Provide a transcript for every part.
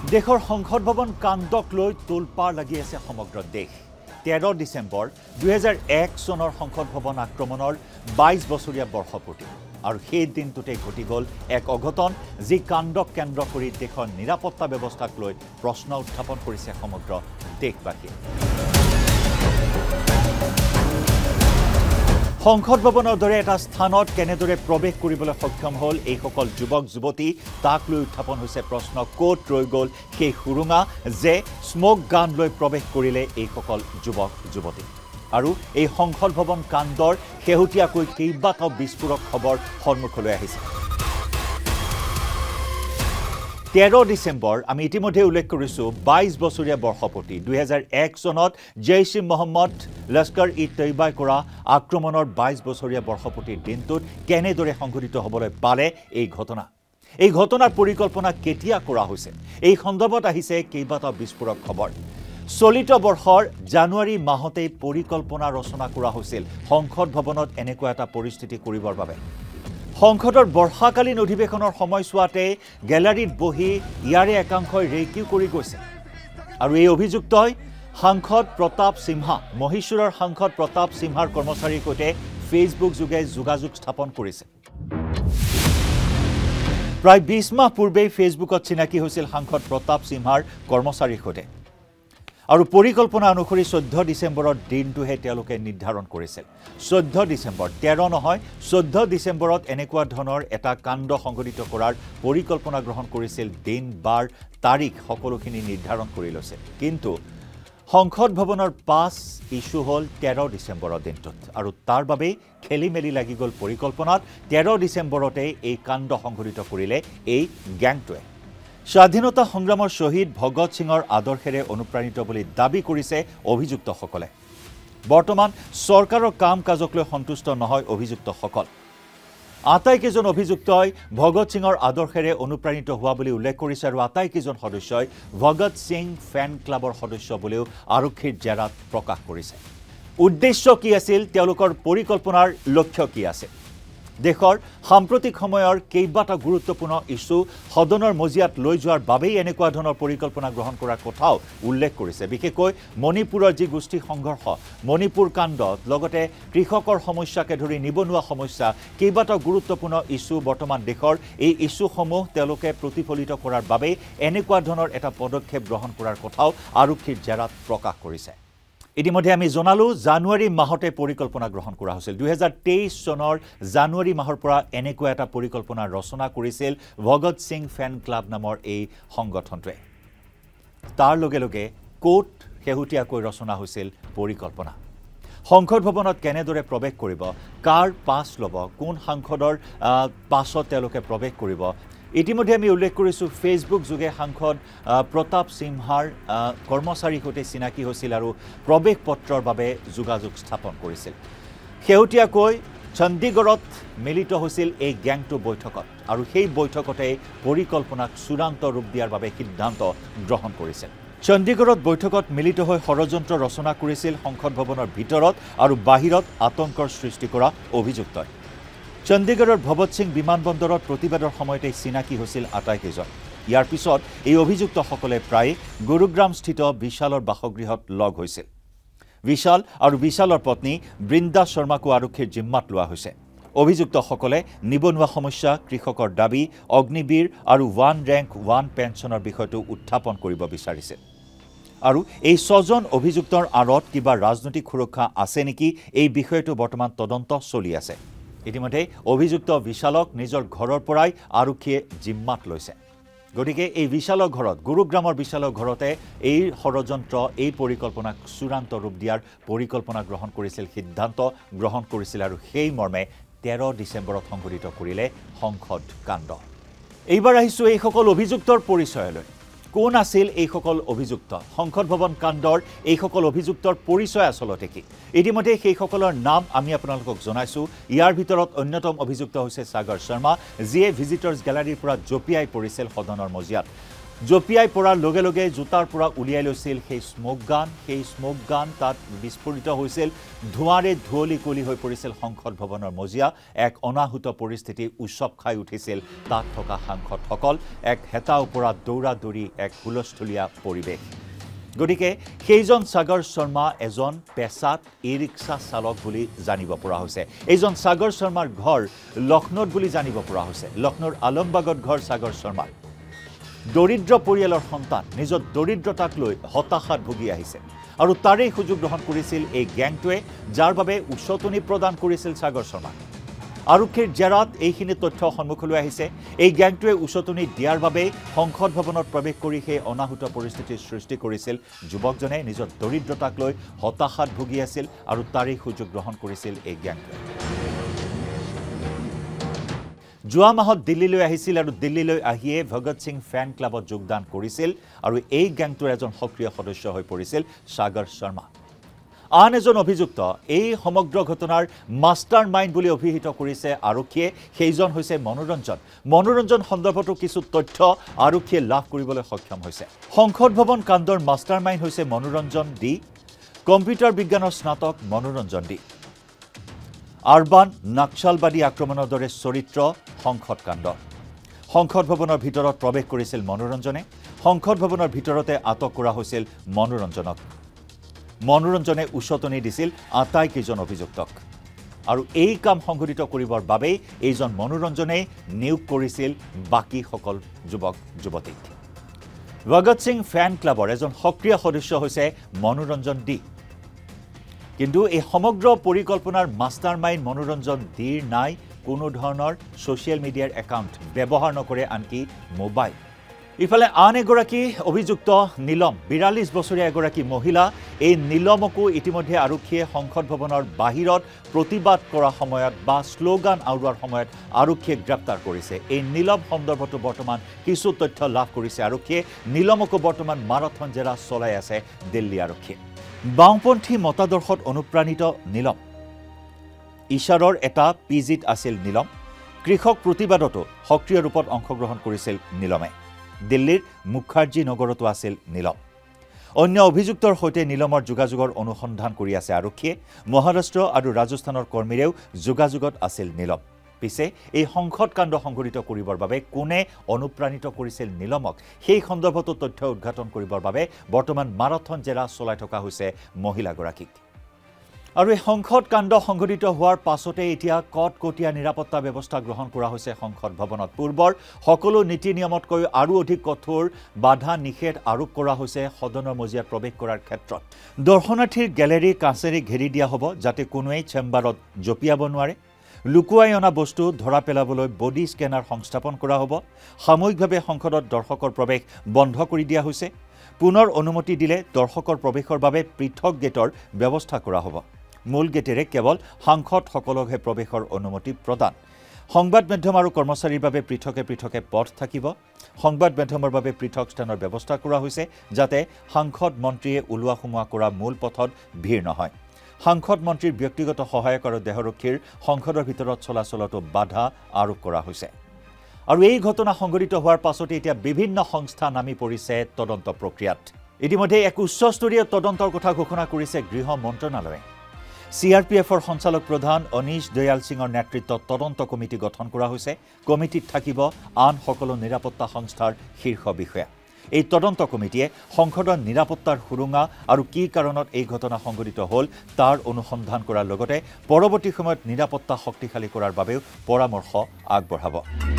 দেশৰ সংসদ ভৱন কাণ্ডক লৈ তোলপাৰ লাগি আছে সমগ্ৰ দেশ 13 ডিসেম্বৰ 2001 চনৰ সংসদ ভৱন আক্ৰমণৰ 22 বছৰীয়া বৰ্ষপূৰ্তি আৰু সেই দিনটোতে ঘটি গ'ল এক অঘটন যি কাণ্ডক কেন্দ্ৰ কৰি দেশৰ নিৰাপত্তা ব্যৱস্থাক লৈ প্ৰশ্ন উত্থাপন কৰিছে সমগ্ৰ দেশবাসী সংসদ ভৱনৰ দৰে এটা স্থানত কেনেদৰে প্ৰৱেশ কৰিবলৈ সক্ষম হ'ল এই সকল যুৱক যুৱতী তাক লৈ উত্থাপন হৈছে প্ৰশ্ন কোট ৰৈ গ'ল সেই সুৰুঙা যে স্মোক গান লৈ প্ৰৱেশ কৰিলে এই সকল যুৱক যুৱতী আৰু এই সংসদ ভৱন কাণ্ডৰ শেহতীয়াকৈ কেইবাটাও বিস্ফোৰক খবৰ সন্মুখলৈ আহিছে 13 ডিসেম্বৰ আমি ইতিমধ্যে উল্লেখ কৰিছো 22 বছৰীয়া বৰ্ষপূৰ্তি 2001 চনত জৈশ মোহাম্মদ লস্কৰ-ই-তৈবাই কৰা আক্ৰমণৰ 22 বছৰীয়া বৰ্ষপূৰ্তিৰ দিনটোত কেনেদৰে সংঘটিত হ'বলৈ পালে এই ঘটনাৰ পৰিকল্পনা কেতিয়া কৰা হৈছে এই সন্দৰ্ভত আহিছে কেইবাটাও বিস্ফোৰক খবৰ চলিত বৰ্ষৰ জানুৱাৰী মাহতে পৰিকল্পনা ৰচনা কৰা হৈছিল সংসদ ভৱনত এনেকুৱা এটা পৰিস্থিতি কৰিবৰ বাবে সংসদৰ বৰ্ষাকালীন অধিৱেশনৰ সময়ছোৱাতে গ্যালাৰীত বহি ইয়াৰে একাংশই ৰেকিউ কৰি গৈছে আৰু এই অভিযুক্তই সাংসদ প্ৰতাপ সিংহা মহীশূৰৰ সাংসদ প্ৰতাপ সিংহাৰ কৰ্মচাৰীৰ সৈতে ফেচবুক যোগে যোগাযোগ স্থাপন কৰিছে প্ৰায় 20 মাহ পূৰ্বে ফেচবুকত চিনাকি হৈছিল সাংসদ প্ৰতাপ সিংহাৰ কৰ্মচাৰীৰ সৈতে আৰু পৰিকল্পনা অনুসৰি 14 ডিসেম্বৰৰ দিনটোহে তেওঁলোকে নিৰ্ধাৰণ কৰিছিল 14 ডিসেম্বৰ 13 নহয় 14 ডিসেম্বৰত এনেকুৱা ধৰণৰ এটা কাণ্ড সংঘটিত কৰাৰ পৰিকল্পনা গ্ৰহণ কৰিছিল দিন বাৰ তাৰিখ সকলোখিনি নিৰ্ধাৰণ কৰি লৈছে কিন্তু সংসদ ভৱনৰ পাছ ইস্যু হ'ল 13 ডিসেম্বৰৰ দিনটোত আৰু তাৰ বাবে খেলিমেলি লাগি গ'ল পৰিকল্পনাত 13 ডিসেম্বৰতে এই কাণ্ড সংঘটিত কৰিলে এই গ্যাংটোৱে স্বাধীনতা সংগ্ৰামৰ শহীদ ভগত সিঙৰ আদৰ্শেৰে অনুপ্ৰাণিত বুলি দাবী কৰিছে অভিযুক্তসকলে বৰ্তমান চৰকাৰৰ কাম কাজক লৈ সন্তুষ্ট নহয় অভিযুক্তসকল আটাইকেইজন অভিযুক্তই ভগত সিঙৰ আদৰ্শেৰে অনুপ্ৰাণিত হোৱা বুলি উল্লেখ কৰিছে আৰু আটাইকেইজন সদস্যই ভগত সিং ফেন ক্লাবৰ সদস্য বুলিও আৰক্ষীৰ জেৰাত প্ৰকাশ কৰিছে উদ্দেশ্য কি আছিল তেওঁলোকৰ পৰিকল্পনাৰ লক্ষ্য কি আছে দেশৰ সাম্প্ৰতিক সময়ৰ কেইবাটা গুৰুত্বপূৰ্ণ ইস্যু সদনৰ মজিয়াত লৈ যোৱাৰ বাবেই এনেকুৱা ধৰণৰ পৰিকল্পনা গ্ৰহণ কৰাৰ কথাও উল্লেখ কৰিছে বিশেষকৈ মণিপুৰৰ যি গোষ্ঠী সংঘৰ্ষ মণিপুৰ কাণ্ডত লগতে কৃষকৰ সমস্যাকে ধৰি নিবনুৱা সমস্যা কেইবাটা গুৰুত্বপূৰ্ণ ইস্যু বৰ্তমান দেশৰ এই ইস্যুসমূহ তেওঁলোকে প্ৰতিফলিত কৰাৰ বাবে এনেকুৱা ধৰণৰ এটা পদক্ষেপ গ্ৰহণ কৰাৰ কথাও আৰক্ষীৰ জেৰাত প্ৰকাশ কৰিছে ইতিমধ্যে আমি জনালো জানুৱাৰী মাহতে পৰিকল্পনা গ্ৰহণ কৰা হৈছিল 2023 চনৰ জানুৱাৰী মাহৰ পৰা এনেকুৱা এটা পৰিকল্পনা ৰচনা কৰিছিল ভগত সিং ফেন ক্লাব নামৰ এই সংগঠনটোৱে তাৰ লগে লগে কোট শেহতীয়াকৈ ৰচনা হৈছিল পৰিকল্পনা সংসদ ভৱনত কেনেদৰে প্ৰৱেশ কৰিব কাৰ পাছ ল'ব কোন সাংসদৰ পাছত তেওঁলোকে প্ৰৱেশ কৰিব ইতিমধ্যে আমি উল্লেখ কৰিছো ফেচবুক যোগে সাংসদ প্ৰতাপ সিংহাৰ কৰ্মচাৰীৰ সৈতে চিনাকি হৈছিল আৰু প্ৰৱেশ পত্ৰৰ বাবে যোগাযোগ স্থাপন কৰিছিল শেহতীয়াকৈ চণ্ডীগড়ত মিলিত হৈছিল এই গ্যাংটো বৈঠকত আৰু সেই বৈঠকতে পৰিকল্পনাক চূড়ান্ত ৰূপ দিয়াৰ বাবে সিদ্ধান্ত গ্ৰহণ কৰিছিল চণ্ডীগড়ত বৈঠকত মিলিত হৈ ষড়যন্ত্ৰ ৰচনা কৰিছিল সংসদ ভৱনৰ ভিতৰত আৰু বাহিৰত আতংকৰ সৃষ্টি কৰা অভিযুক্তই চণ্ডীগড়ৰ ভগত সিং বিমানবন্দৰত প্ৰতিবাদৰ সময়তে চিনাকি হৈছিল আটাইকেইজন ইয়াৰ পিছত এই অভিযুক্তসকলে প্ৰায় গুৰুগ্ৰামস্থিত বিশালৰ বাসগৃহত লগ হৈছিল বিশাল আৰু বিশালৰ পত্নী বৃন্দা শৰ্মাকো আৰক্ষীৰ জিম্মাত লোৱা হৈছে অভিযুক্তসকলে নিবনুৱা সমস্যা কৃষকৰ দাবী অগ্নিবীৰ আৰু ওৱান ৰেংক ওৱান পেঞ্চনৰ বিষয়টো উত্থাপন কৰিব বিচাৰিছিল আৰু এই ছজন অভিযুক্তৰ আঁৰত কিবা ৰাজনৈতিক সুৰক্ষা আছে নেকি এই বিষয়টো বৰ্তমান তদন্ত চলি আছে ইতিমধ্যে অভিযুক্ত বিশালক নিজৰ ঘৰৰ পৰাই আৰক্ষীয়ে জিম্মাত লৈছে গতিকে এই বিশালৰ ঘৰত গুৰুগ্ৰামৰ বিশালৰ ঘৰতে এই ষড়যন্ত্ৰ এই পৰিকল্পনাক চূড়ান্ত ৰূপ দিয়াৰ পৰিকল্পনা গ্ৰহণ কৰিছিল সিদ্ধান্ত গ্ৰহণ কৰিছিল আৰু সেই মৰ্মে 13 ডিসেম্বৰত সংঘটিত কৰিলে সংসদ কাণ্ড এইবাৰ আহিছো এই সকল অভিযুক্তৰ পৰিচয়লৈ কোন আছিল এই সকল অভিযুক্ত সংসদ ভৱন কাণ্ডৰ এই সকল অভিযুক্তৰ পৰিচয় আসলতে কি ইতিমধ্যে সেই সকলৰ নাম আমি আপোনালোকক জনাইছো ইয়াৰ ভিতৰত অন্যতম অভিযুক্ত হৈছে সাগৰ শৰ্মা যিয়ে ভিজিটৰ্ছ গ্যালাৰীৰ পৰা জপিয়াই পৰিছিল সদনৰ মজিয়াত জপিয়াই পৰাৰ লগে লগে জোতাৰ পৰা উলিয়াই লৈছিল সেই স্মোক গান তাত বিস্ফোৰিত হৈছিল ধোঁৱাৰে ধুৱলি কলি হৈ পৰিছিল সংসদ ভৱনৰ মজিয়া এক অনাহুত পৰিস্থিতি উৎসৱ খাই উঠিছিল তাত থকা সাংসদসকল এক হেতা ওপৰত দৌৰা দৌৰি এক হুলস্থুলীয়া পৰিৱেশ গতিকে সেইজন সাগৰ শৰ্মা এজন পেছাত ই-ৰিক্সা চালক বুলি জানিব পৰা হৈছে এইজন সাগৰ শৰ্মাৰ ঘৰ লক্ষ্ণৌত বুলি জানিব পৰা হৈছে লক্ষ্ণৌৰ আলমবাগত ঘৰ সাগৰ শৰ্মাৰ দৰিদ্ৰ পৰিয়ালৰ সন্তান নিজৰ দৰিদ্ৰতাক লৈ হতাশাত ভুগি আহিছে আৰু তাৰে সুযোগ গ্ৰহণ কৰিছিল এই গ্যাংটোৱে যাৰ বাবে উচতনি প্ৰদান কৰিছিল সাগৰ শৰ্মা আৰক্ষীৰ জেৰাত এইখিনি তথ্য সন্মুখলৈ আহিছে এই গ্যাংটোৱে উচতনি দিয়াৰ বাবে সংসদ ভৱনত প্ৰৱেশ কৰি সেই অনাহুত পৰিস্থিতিৰ সৃষ্টি কৰিছিল যুৱকজনে নিজৰ দৰিদ্ৰতাক লৈ হতাশাত ভুগি আছিল আৰু তাৰে সুযোগ গ্ৰহণ কৰিছিল এই গ্যাংটোৱে যোৱা মাহত দিল্লীলৈ আহিছিল আৰু দিল্লীলৈ আহিয়ে ভগত সিং ফ্যান ক্লাবত যোগদান কৰিছিল আৰু এই গ্যাংটোৰ এজন সক্ৰিয় সদস্য হৈ পৰিছিল সাগৰ শৰ্মা আন এজন অভিযুক্ত এই সমগ্ৰ ঘটনাৰ মাষ্টাৰ মাইণ্ড বুলি অভিহিত কৰিছে আৰক্ষীয়ে সেইজন হৈছে মনোৰঞ্জন সন্দৰ্ভতো কিছু তথ্য আৰক্ষীয়ে লাভ কৰিবলৈ সক্ষম হৈছে সংসদ ভৱন কাণ্ডৰ মাষ্টাৰ মাইণ্ড হৈছে মনোৰঞ্জন ডি কম্পিউটাৰ বিজ্ঞানৰ স্নাতক মনোৰঞ্জন ডি আৰবান নক্সালবাদী আক্ৰমণৰ দৰে চৰিত্ৰ সংসদ ভৱনৰ ভিতৰত প্ৰৱেশ কৰিছিল মনোৰঞ্জনে সংসদ ভৱনৰ ভিতৰতে আটক কৰা হৈছিল মনোৰঞ্জনে উচতনি দিছিল আটাইকেইজন অভিযুক্তক আৰু এই কাম সংঘটিত কৰিবৰ বাবে এইজন মনোৰঞ্জনে নিয়োগ কৰিছিল বাকি সকল যুৱক যুৱতীক ভগত সিং ফ্যান ক্লাবৰ এজন সক্ৰিয় সদস্য হৈছে মনোৰঞ্জন ডি কিন্তু এই সমগ্ৰ পৰিকল্পনাৰ মাষ্টাৰ মাইণ্ড মনোৰঞ্জন ডিৰ নাই কোনো ধৰণৰ সোশ্যাল মিডিয়াৰ একাউণ্ট ব্যৱহাৰ নকৰে আনকি মোবাইল ইফালে আন এগৰাকী অভিযুক্ত নীলম 42 বছৰীয়া এগৰাকী মহিলা এই নীলমকো ইতিমধ্যে আৰক্ষীয়ে সংসদ ভৱনৰ বাহিৰত প্ৰতিবাদ কৰা সময়ত বা স্লোগান আউৰোৱাৰ সময়ত আৰক্ষীয়ে গ্ৰেপ্তাৰ কৰিছে এই নীলম সন্দৰ্ভতো বৰ্তমান কিছু তথ্য লাভ কৰিছে আৰক্ষীয়ে নীলমকো বৰ্তমান মাৰাথন জেৰা চলাই আছে দিল্লী আৰক্ষীয়ে বাওঁপন্থী মতাদৰ্শত অনুপ্ৰাণিত নীলম ইশাৰৰ এটা পিজিত আছিল নীলম কৃষক প্ৰতিবাদতো সক্ৰিয় ৰূপত অংশগ্ৰহণ কৰিছিল নীলমে দিল্লীৰ মুখাৰ্জী নগৰতো আছিল নীলম অন্য অভিযুক্তৰ সৈতে নীলমৰ যোগাযোগৰ অনুসন্ধান কৰি আছে আৰক্ষীয়ে মহাৰাষ্ট্ৰ আৰু ৰাজস্থানৰ কৰ্মীৰেও যোগাযোগত আছিল নীলম পিছে এই সংসদ কাণ্ড সংঘটিত কৰিবৰ বাবে কোনে অনুপ্ৰাণিত কৰিছিল নীলমক সেই সন্দৰ্ভতো তথ্য উদ্ঘাটন কৰিবৰ বাবে বৰ্তমান মাৰাথন জেৰা চলাই থকা হৈছে মহিলাগৰাকীক আৰু এই সংসদ কাণ্ড সংঘটিত হোৱাৰ পাছতে এতিয়া কটকটীয়া নিৰাপত্তা ব্যৱস্থা গ্ৰহণ কৰা হৈছে সংসদ ভৱনত পূৰ্বৰ সকলো নীতি নিয়মতকৈ আৰু অধিক কঠোৰ বাধা নিষেধ আৰোপ কৰা হৈছে সদনৰ মজিয়াত প্ৰৱেশ কৰাৰ ক্ষেত্ৰত দৰ্শনাৰ্থীৰ গেলেৰী কাছেৰি ঘেৰি দিয়া হ'ব যাতে কোনোৱেই চেম্বাৰত জপিয়াব নোৱাৰে লুকুৱাই অনা বস্তু ধৰা পেলাবলৈ বডি স্কেনাৰ সংস্থাপন কৰা হ'ব সাময়িকভাৱে সংসদত দৰ্শকৰ প্ৰৱেশ বন্ধ কৰি দিয়া হৈছে পুনৰ অনুমতি দিলে দৰ্শকৰ প্ৰৱেশৰ বাবে পৃথক গেটৰ ব্যৱস্থা কৰা হ'ব মূল গেটেৰে কেৱল সাংসদসকলকহে প্ৰৱেশৰ অনুমতি প্ৰদান সংবাদ মাধ্যম আৰু কৰ্মচাৰীৰ বাবে পৃথকে পথ থাকিব সংবাদ মাধ্যমৰ বাবে পৃথক স্থানৰ ব্যৱস্থা কৰা হৈছে যাতে সাংসদ মন্ত্ৰীয়ে ওলোৱা সোমোৱা কৰা মূল পথত ভিৰ নহয় সাংসদ মন্ত্ৰীৰ ব্যক্তিগত সহায়ক আৰু দেহৰক্ষীৰ সংসদৰ ভিতৰত চলাচলতো বাধা আৰোপ কৰা হৈছে আৰু এই ঘটনা সংঘটিত হোৱাৰ পাছতে এতিয়া বিভিন্ন সংস্থা নামি পৰিছে তদন্ত প্ৰক্ৰিয়াত ইতিমধ্যে এক উচ্চস্তৰীয় তদন্তৰ কথা ঘোষণা কৰিছে গৃহ মন্ত্ৰণালয়ে CRPFৰ সঞ্চালক প্ৰধান অনিশ দয়াল সিঙৰ নেতৃত্বত তদন্ত কমিটি গঠন কৰা হৈছে কমিটিত থাকিব আন সকলো নিৰাপত্তা সংস্থাৰ শীৰ্ষ বিষয়া এই তদন্ত কমিটিয়ে সংসদৰ নিৰাপত্তাৰ সুৰুঙা আৰু কি কাৰণত এই ঘটনা সংঘটিত হ'ল তাৰ অনুসন্ধান কৰাৰ লগতে পৰৱৰ্তী সময়ত নিৰাপত্তা শক্তিশালী কৰাৰ বাবেও পৰামৰ্শ আগবঢ়াব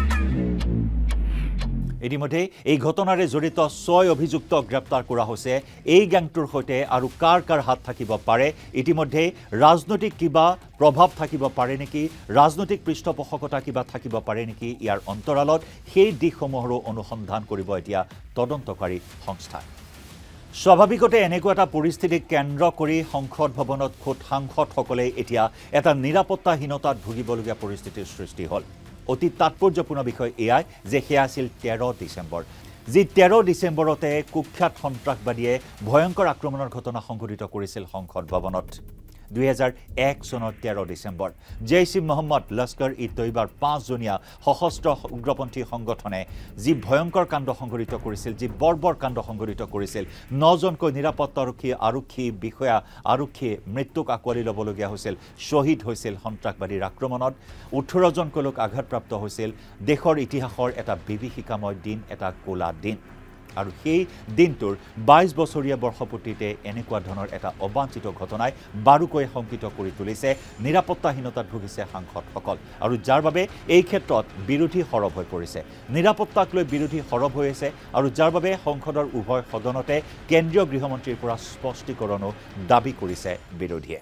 ইতিমধ্যে এই ঘটনাৰে জড়িত 6 অভিযুক্তক গ্ৰেপ্তাৰ কৰা হৈছে এই গ্যাংটোৰ সৈতে আৰু কাৰ হাত থাকিব পাৰে ইতিমধ্যে ৰাজনৈতিক কিবা প্ৰভাৱ থাকিব পাৰে নেকি ৰাজনৈতিক পৃষ্ঠপোষকতা কিবা থাকিব পাৰে নেকি ইয়াৰ অন্তৰালত সেই দিশসমূহৰো অনুসন্ধান কৰিব এতিয়া তদন্তকাৰী সংস্থা স্বাভাৱিকতে এনেকুৱা এটা পৰিস্থিতিক কেন্দ্ৰ কৰি সংসদ ভৱনত খোদ সাংসদসকলে এতিয়া এটা নিৰাপত্তাহীনতাত ভুগিবলগীয়া পৰিস্থিতিৰ সৃষ্টি হ'ল অতি তাৎপৰ্যপূৰ্ণ বিষয় এয়াই যে সেয়া আছিল 13 ডিচেম্বৰ যি 13 ডিচেম্বৰতে কুখ্যাত সন্ত্ৰাসবাদীয়ে ভয়ংকৰ আক্ৰমণৰ ঘটনা সংঘটিত কৰিছিল সংসদ ভৱনত 2001 চনৰ 13 ডিচেম্বৰ জেইছ-ই মহম্মদ লস্কৰ ই তৈবাৰ 5জনীয়া সশস্ত্ৰ উগ্ৰপন্থী সংগঠনে যি ভয়ংকৰ কাণ্ড সংঘটিত কৰিছিল যি বৰ্বৰ কাণ্ড সংঘটিত কৰিছিল 9জনকৈ নিৰাপত্তাৰক্ষী আৰক্ষী বিষয়া আৰক্ষী মৃত্যুক আকোৱালি ল'বলগীয়া হৈছিল শহীদ হৈছিল সন্ত্ৰাসবাদীৰ আক্ৰমণত 18জনকৈ লোক আঘাতপ্ৰাপ্ত হৈছিল দেশৰ ইতিহাসৰ এটা বিভীষিকাময় দিন এটা কোলা দিন আৰু সেই দিনটোৰ 22 বছৰীয়া বৰ্ষপূৰ্তিতে এনেকুৱা ধৰণৰ এটা অবাঞ্ছিত ঘটনাই বাৰুকৈ শংকিত কৰি তুলিছে নিৰাপত্তাহীনতাত ভুগিছে সাংসদসকল আৰু যাৰ বাবে এই ক্ষেত্ৰত বিৰোধী সৰব হৈ পৰিছে নিৰাপত্তাক লৈ বিৰোধী সৰব হৈ আছে আৰু যাৰ বাবে সংসদৰ উভয় সদনতে কেন্দ্ৰীয় গৃহমন্ত্ৰীৰ পৰা স্পষ্টীকৰণো দাবী কৰিছে বিৰোধীয়ে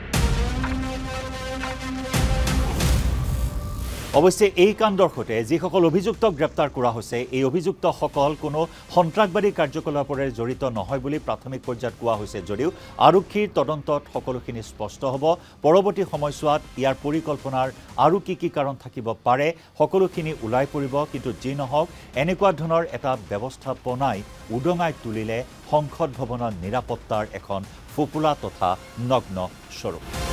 অৱশ্যে এই কাণ্ডৰ সৈতে যিসকল অভিযুক্তক গ্ৰেপ্তাৰ কৰা হৈছে এই অভিযুক্তসকল কোনো সন্ত্ৰাসবাদী কাৰ্যকলাপৰে জড়িত নহয় বুলি প্ৰাথমিক পৰ্যায়ত কোৱা হৈছে যদিও আৰক্ষীৰ তদন্তত সকলোখিনি স্পষ্ট হ'ব পৰৱৰ্তী সময়ছোৱাত ইয়াৰ পৰিকল্পনাৰ আৰু কি কাৰণ থাকিব পাৰে সকলোখিনি ওলাই পৰিব কিন্তু যি নহওক এনেকুৱা ধৰণৰ এটা ব্যৱস্থাপনাই উদঙাই তুলিলে সংসদ ভৱনৰ নিৰাপত্তাৰ এখন ফুপুলা তথা নগ্ন স্বৰূপ